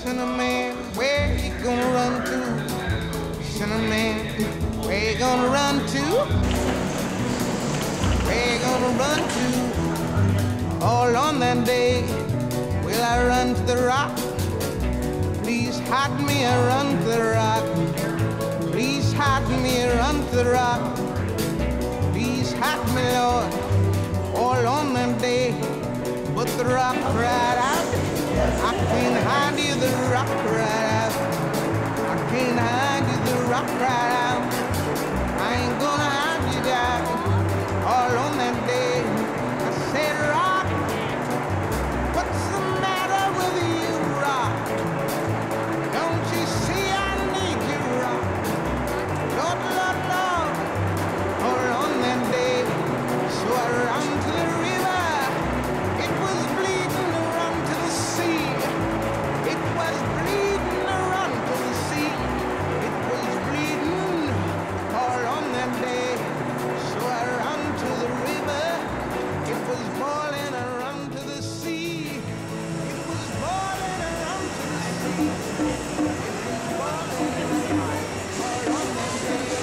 Cinnamon, where you gonna run to? Cinnamon, where you gonna run to? Where you gonna run to? All on that day, will I run to the rock? Please hide me and run to the rock. Please hide me and run to the rock. Please hide me, Lord, all on that day. But the rock cried out, I can't hide you, the rock cried out. I can't hide you, the rock cried out. I ain't gonna hide you down all on that day. I said, rock, what's the matter with you, rock? Don't you see I need you, rock? Lord, Lord, Lord, all on that day. So I ran to the river. It was bleeding to run to the sea. It was bleeding to run to the sea. It was bleeding all on that day. So I ran to the river. It was boiling and run to the sea. It was boiling and run to the sea. It was boiling and run all on that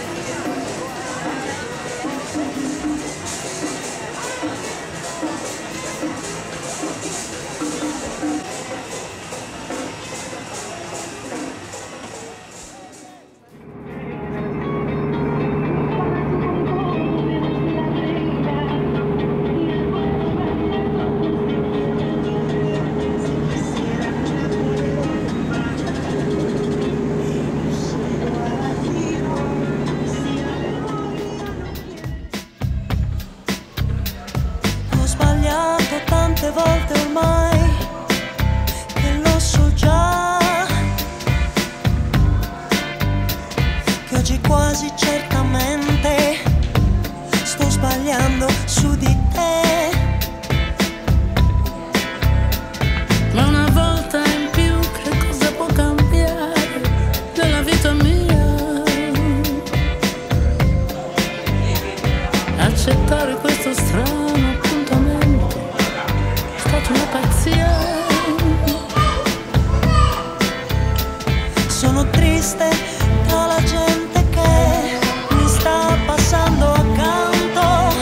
Ho sbagliato tante volte ormai, che lo so già, che oggi quasi certamente sto sbagliando su di te. Ma una volta in più che cosa può cambiare nella vita mia? Accettare questo strano appuntamento è stata una pazzia. Sono triste tra la gente che mi sta passando accanto,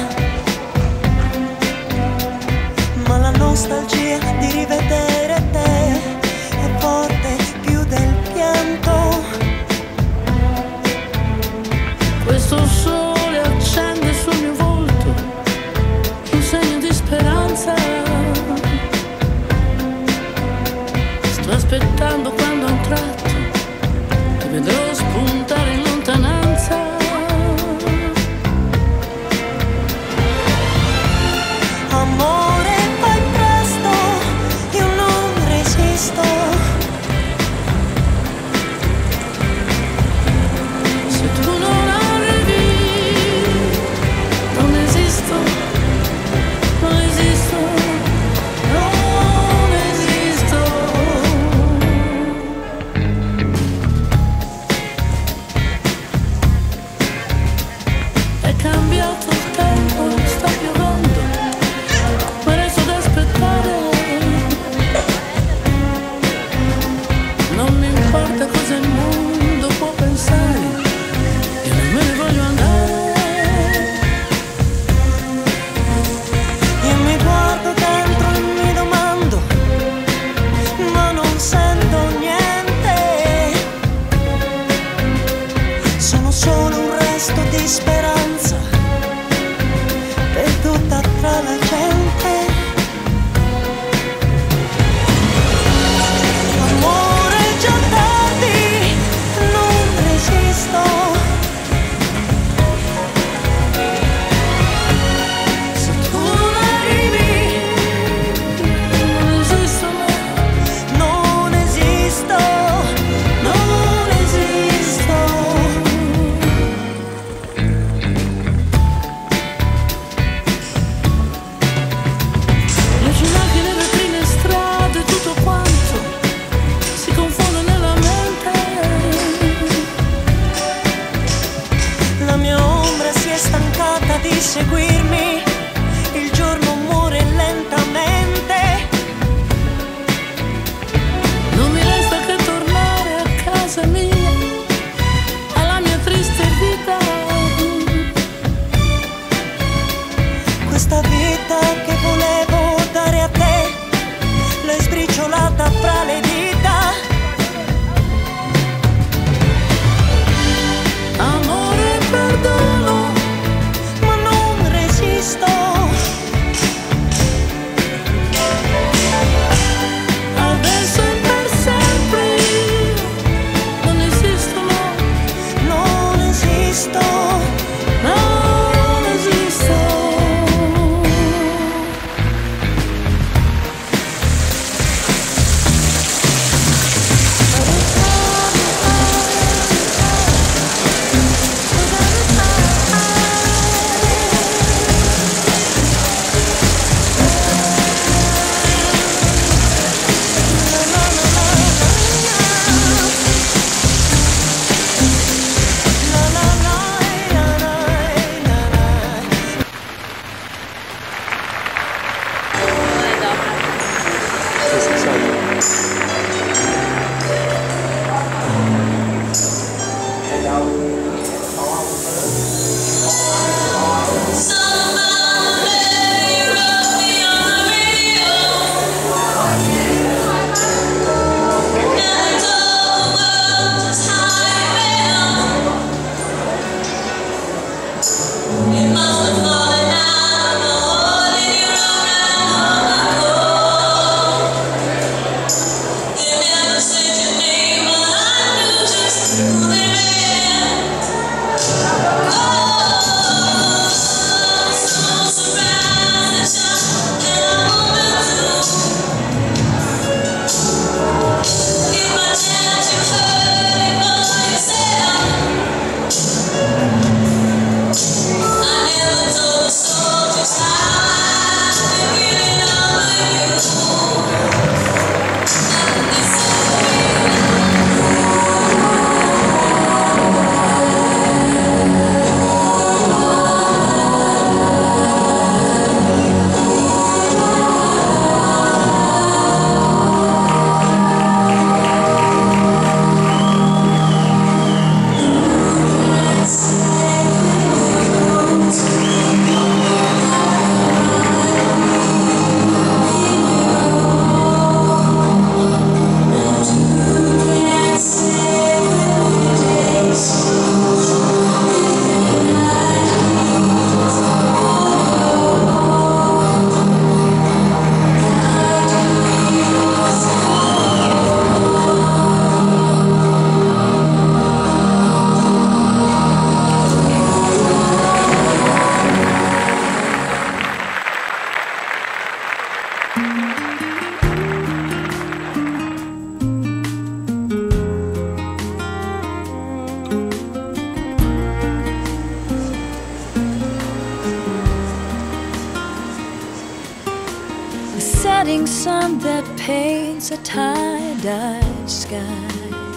ma la nostalgia di rivedere te è forte più del pianto. Questo sole accende sul mio volto un segno di speranza. Sto aspettando quando a un tratto ti vedrò spuntare in lontananza. Amore, fai presto, io non resisto. Se tu non arrivi, non esisto, non esisto, non esisto. È cambiato il tempo, sta piovendo, ma resto ad aspettare. Non mi importa cosa il mondo può pensare, io non me ne voglio andare. Io mi guardo dentro e mi domando, ma non sento niente. Sono solo un resto di speranza, perduta tra la gente. Amore, già tardi, non resisto. Se tu non arrivi, Non esisto mai. non esisto, non esisto. Luci, macchine, vetrine, strade, tutto quanto si confonde nella mente. La mia ombra si è stancata di seguirmi, il giorno muore lentamente. Non mi resta che setting sun that paints a tie-dyed sky,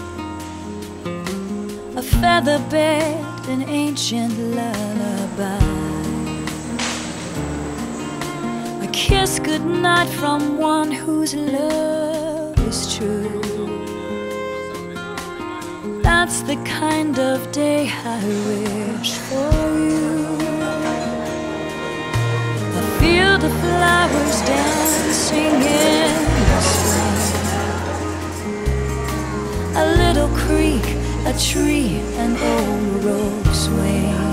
a feather bed, an ancient lullaby, a kiss goodnight from one whose love is true. That's the kind of day I wish for you. A field of flowers dancing in the spring, a little creek, a tree, an old rope swing,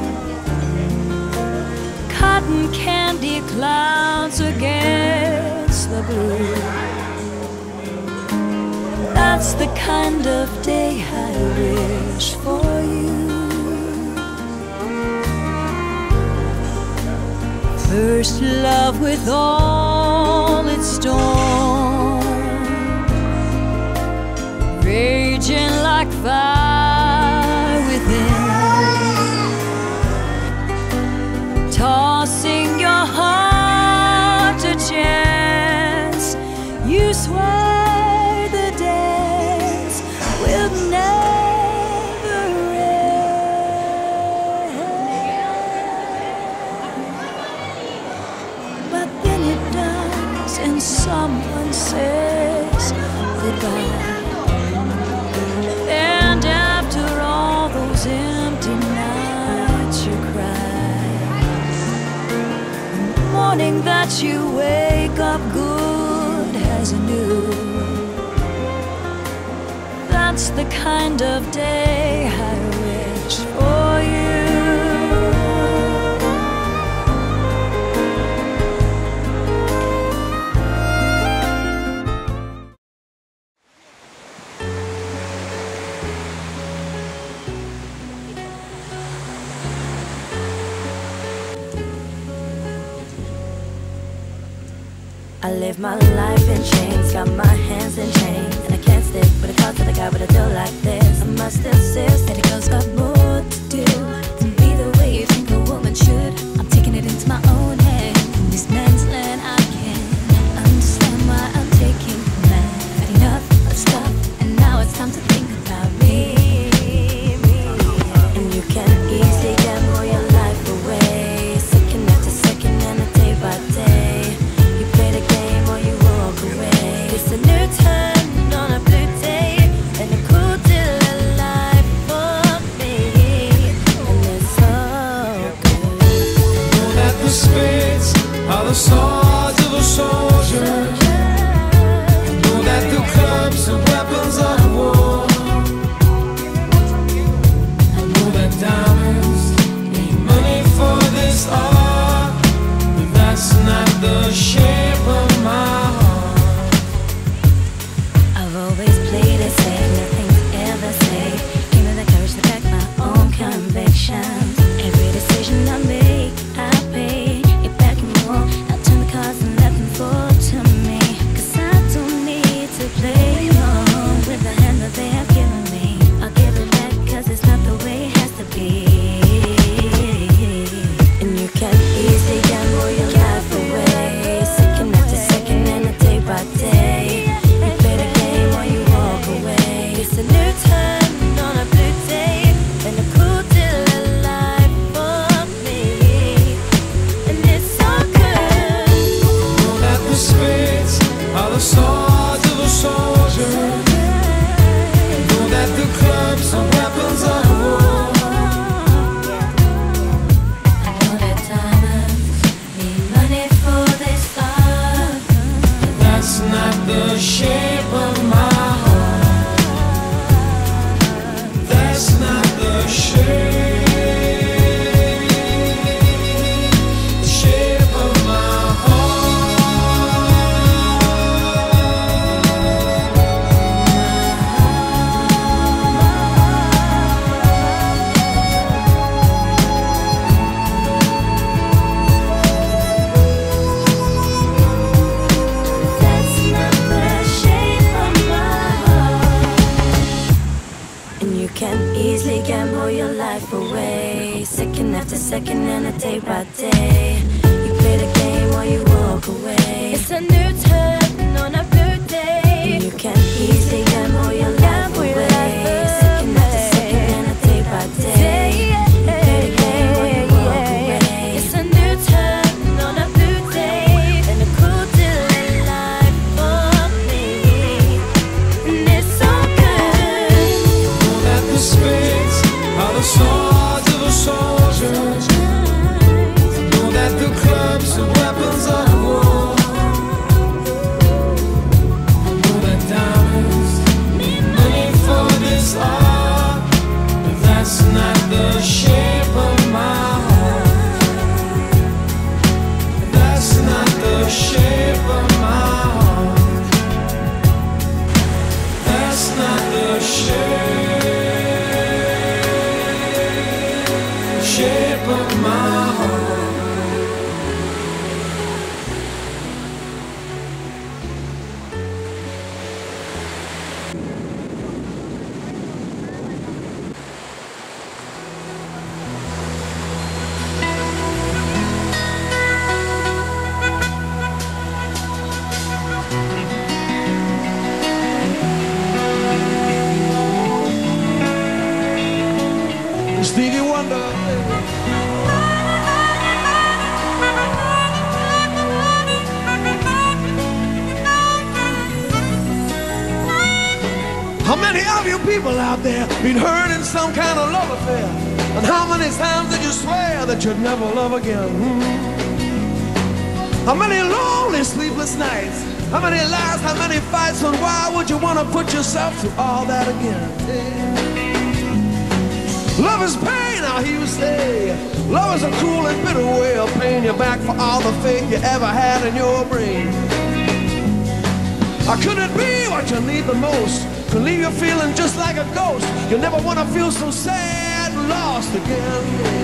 cotton candy clouds against the blue. That's the kind of day I wish for you. First love with all its storm, raging like fire within, tossing your heart to chance. You swear the dance will never end, but then it does, and someone says goodbye. And after all those empty nights you cry, the morning that you wake up good as new. That's the kind of day I wish for you. I live my life in chains, got my hands in chains, and I can't stick with a cause that I got with a deal like this. I must insist that a girl's got more to do than be the way you think a woman should. I'm taking it into my own hand. In this man's land, I can't understand why I'm taking command. Had enough of stuff, and now it's time to think about me. And you can easily gamble your life away, second after second and a day by day. It's a new turn on a blue day, and a cool deal of life for me, and it's so good. Know that the spades are the swords of a soldier. Know that the clubs are weapons of war. I know that diamonds need money for this art, but that's not the shape of my heart. Always played it safe, nothing's ever safe. Give me the courage to back my own convictions. Every decision I make, I pay it back and more. I turn the cards and let them fall to me, 'cause I don't need to play along with the hand that they have given me. I'll give it back 'cause it's not the way it has to be. And you can easily gamble your life away, second after second and a day by day. It's a new turn on a blue day, and a cool deal of life for me, and it's so good. Know that the spades are the swords of a soldier. Know that the clubs are weapons of war. I know that diamonds need money for this art, But that's not the shape of my heart. That's not the shape of my that's not the shape of my heart. And you can easily gamble your life away, second after second and a day by day. You play the game or you walk away. It's a new turn the swords of a soldier. Know that the clubs are weapons of war. Know that diamonds need money for this art, but that's not the shape of my heart. That's not the shape of my heart. That's not the shape of my heart. Stevie Wonder. How many of you people out there been hurt in some kind of love affair? And how many times did you swear that you'd never love again? How many lonely, sleepless nights? How many lies? How many fights? And why would you want to put yourself through all that again? Love is pain, I hear you say. Love is a cruel and bitter way of paying you back for all the faith you ever had in your brain. Or could it be what you need the most? Could leave you feeling just like a ghost. You never want to feel so sad and lost again.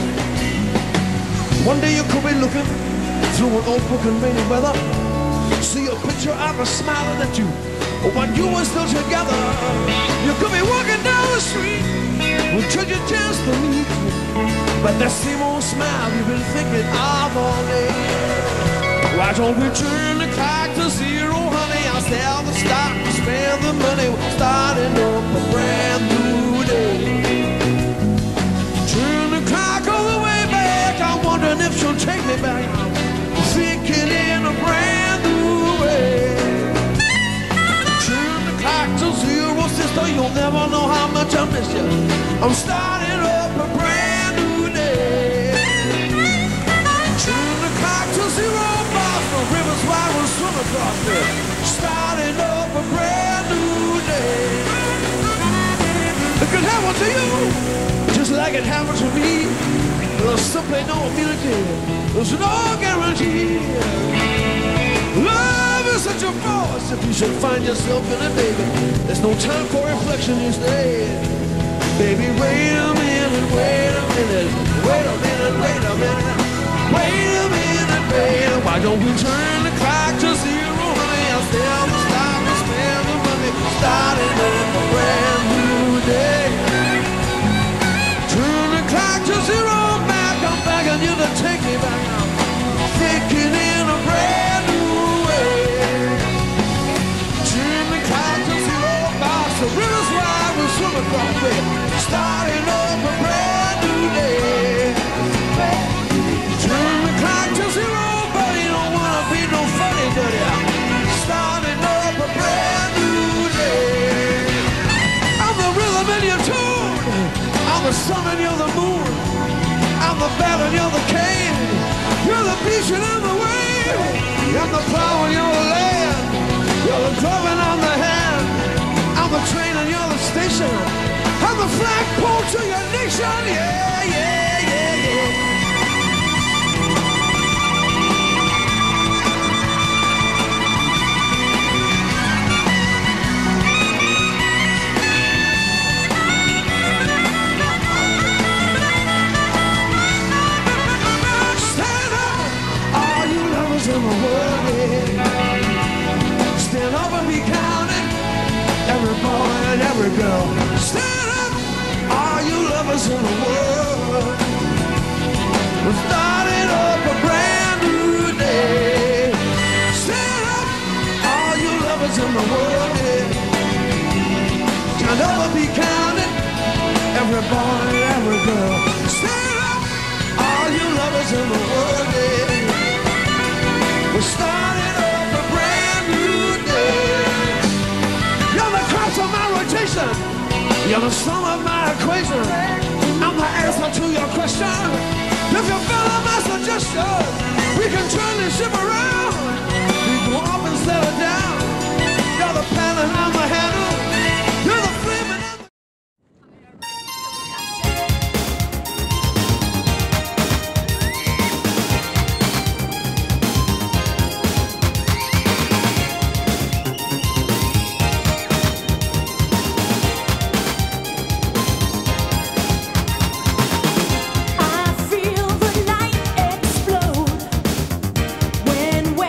One day you could be looking through an old book in rainy weather, see a picture of her smiling at you when you were still together. You could be walking down the street with took your chance to meet, but that same old smile you've been thinking of all day. Why don't we turn the clock to zero, honey? I'll sell the stock, spend the money, starting up a brand new day. Turn the clock all the way back, I'm wondering if she'll take me back, thinking in a brand new way. Turn the clock to zero, sister, you'll never know how much I miss you. I'm starting up a brand new day. Turn the clock to zero, boss, the river's wide will swim across there. Starting up a brand new day. It could happen to you, just like it happened to me. There's simply no immunity, there's no guarantee. Love is such a force, if you should find yourself in it, baby, there's no time for reflection these days. Baby, wait a minute, wait a minute, wait a minute, wait a minute, wait a minute, baby. Why don't we turn the clock to zero, honey? I'll sell the stock and spend the money, starting up a brand new day. Turn the clock to zero back, I'm begging you to take me back now, thinking in a brand new way. Turn the clock to zero back, the river's wide, we'll swim across there. Starting up a brand new day. Turn the clock to zero, but you don't wanna be no funny, do ya? Starting up a brand new day. I'm the rhythm in your tune, I'm the sun and you're the moon, I'm the bell and you're the cane, you're the beach and I'm the wave, I'm the plow and you're the land, you're the glove and I'm the hand, I'm the train and you're the station, I'm the flagpole to your nation, yeah, yeah, yeah, yeah. Stand up, all you lovers in the world, yeah. Stand up and be counted, every boy and every girl. Stand up, all you lovers in the world. We're starting up a brand new day. Stand up, all you lovers in the world, yeah. Stand up and be counted, every boy and every girl. Stand up, all you lovers in the world, yeah. We're starting up a brand new day. You're the cross of my rotation, you're the sum of my equation, I'm the question. If you follow my suggestion, we can turn this ship around. We go up and settle down. You're the paddle and I'm the handle. You're the flame and I'm the... I feel the night explode when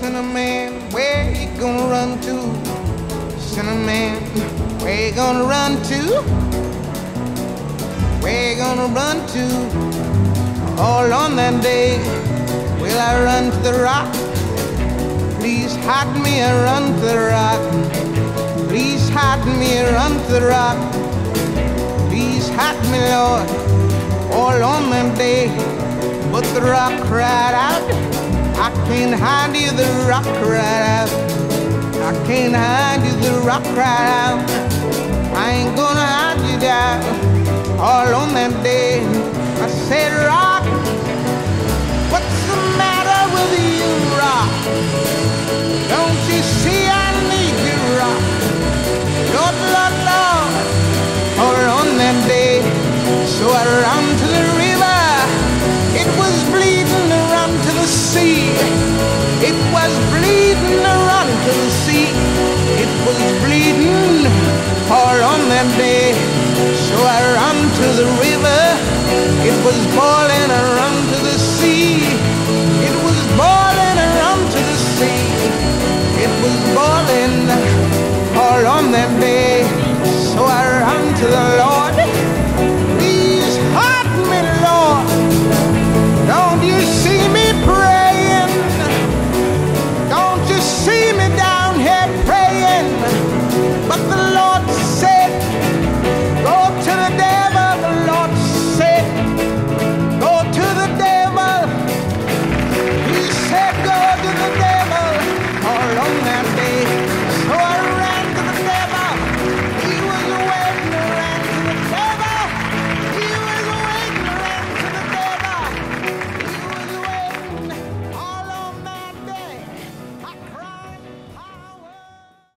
Cinnamon, where you gonna run to? Cinnamon, where you gonna run to? Where you gonna run to? All on that day, will I run to the rock? Please hide me and run to the rock. Please hide me and run to the rock. Please hide me, Lord, all on that day. But the rock cried out, I can't hide you, the rock cried out. I can't hide you, the rock cried out. I ain't gonna hide you down. All on that day, I said, rock, what's the matter with you, rock? Don't you see I need you, rock? Lord, Lord, Lord, all on that day. So I ran to the river, it was bleeding to run to the sea. It was bleeding to run to the sea. It was bleeding all on that day. So I ran to the river, it was boiling, I ran to the sea. It was boiling, I ran to the sea. It was boiling all on that day. So I ran to the